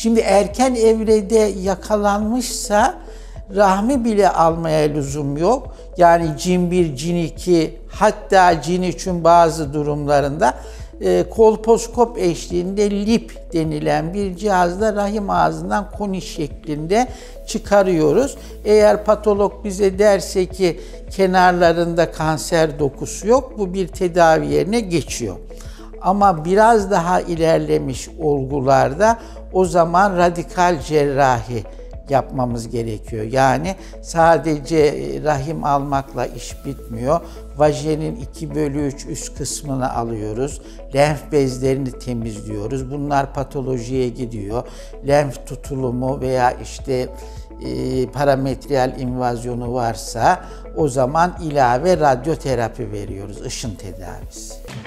Şimdi erken evrede yakalanmışsa rahmi bile almaya lüzum yok. Yani cin 1, cin 2, hatta cin 3'ün bazı durumlarında kolposkop eşliğinde lip denilen bir cihazla rahim ağzından koni şeklinde çıkarıyoruz. Eğer patolog bize derse ki kenarlarında kanser dokusu yok, bu bir tedavi yerine geçiyor. Ama biraz daha ilerlemiş olgularda o zaman radikal cerrahi yapmamız gerekiyor. Yani sadece rahim almakla iş bitmiyor. Vajenin 2/3 üst kısmını alıyoruz. Lenf bezlerini temizliyoruz. Bunlar patolojiye gidiyor. Lenf tutulumu veya parametriyal invazyonu varsa o zaman ilave radyoterapi veriyoruz. Işın tedavisi.